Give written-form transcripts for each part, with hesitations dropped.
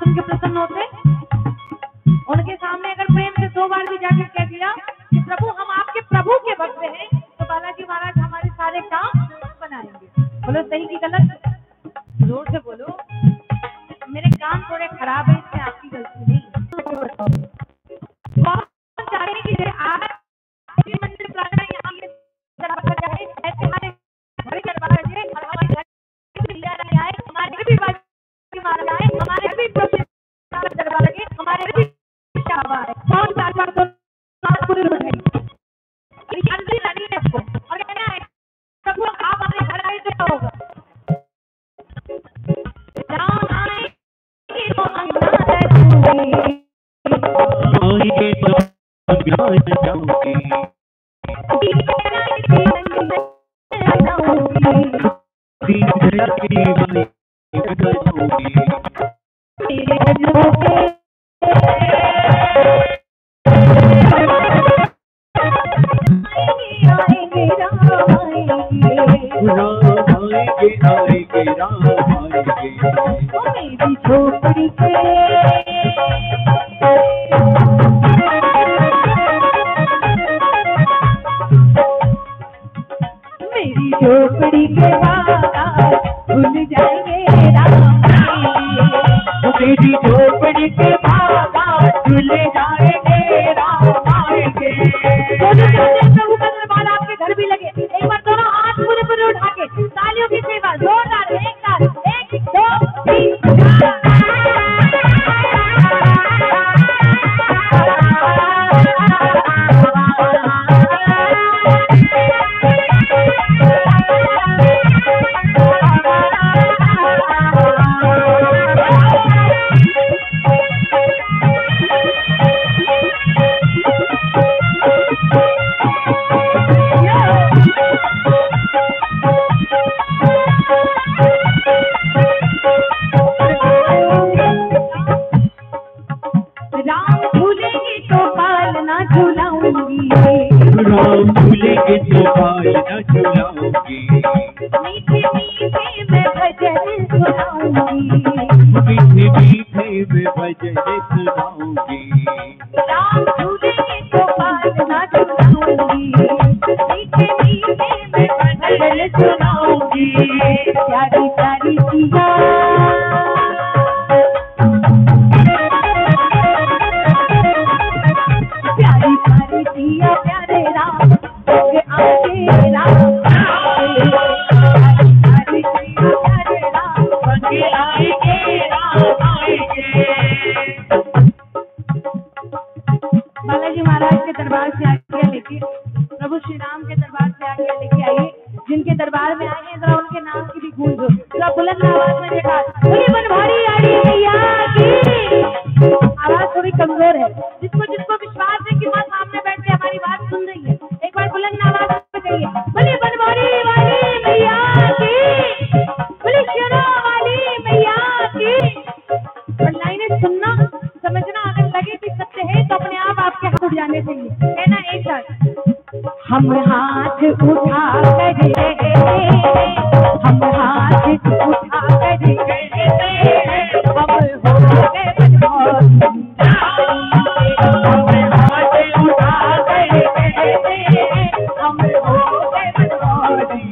सुन के प्रसन्न होते? उनके सामने अगर प्रेम से 2 बार भी जाके कह दिया कि प्रभु हम आपके प्रभु के भक्त हैं, तो बालाजी महाराज हमारे सारे काम बनाएंगे। बोलो सही की गलत? जोर से बोलो। मेरे कान थोड़े खराब है, इससे आपकी गलती नहीं। कौन चाह रहे हैं कि आज मंदिर प्रार्थना यहाँ ये दरबार जाए, ऐसे हमारे घर दरबार जाए, हमारे घर भी आए, हमारे भी बालाजी महाराज आए, हमारे भी दरबार के, हमारे भी शाबाश है। कौन बार तो पूरी लुट गई, अंदर लड़ी है आपको और कहना है प्रभु आप अपने घर आए तो क्या होगा? राम आए तो अंगना जाऊंगी, आए तो अंगना जाऊंगी, झोपड़ी के बाहर भूल जाएंगे राम, मेरी झोपड़ी के बाहर भूल जाएंगे राम आएंगे। प्रभु का दरबार आपके घर भी लगे। एक बार दोनों हाथ पूरे पूरे उठा के तालियों की सेवा जोरदार, एक साथ 1 2 3 बालाजी महाराज के दरबार से आज्ञा लेके, प्रभु श्री राम के दरबार से आज्ञा लेके आइए। जिनके दरबार में आए हैं जरा उनके नाम की भी गूंज हो, जरा बुलंद आवाज में देखा बोली बनवारी आड़ी मैया की। आवाज थोड़ी कमजोर है, जिसको जिसको विश्वास है कि माँ सामने बैठ के हमारी बात सुन रही है, एक बार बुलंद आवाज में कहिए बोली बनवारी वाली मैया की, बोली शेरा वाली मैया की। और लाइनें सुनना समझना, अगर लगे कि सत्य है तो अपने आप आपके हाथ उठ जाने चाहिए। कहना एक साथ, हम हाथ उठा कर, हम हाथ उठा कर, हम हो गए बनवारी, हम हाथ उठा कर, हम हो गए बनवारी,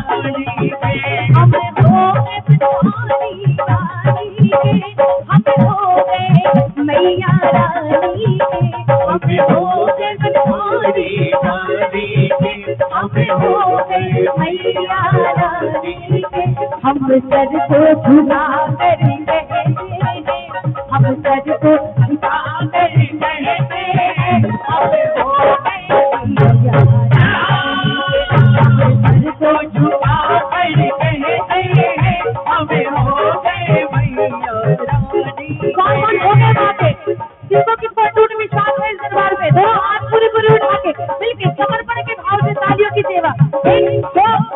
हम हो गए बनवारी वाली, हम हो गए मैया रानी के, हम हो गए बनवारी वाली के, हम हो गए मैया रानी के। हम सर को झुका कर कहते, हम सर को झुका कर कहते, हम हो गए मैया रानी के, हम सर को झुका कर कहते, हम हो गए मैया रानी। कौन कौन हो गए वहाँ पे? किसको किसको टूट विश्वास है इस दरबार पे? दोनों हाथ पूरे पूरे उठा के मिलके समर्पण के भाव से तालियों की सेवा। 1 2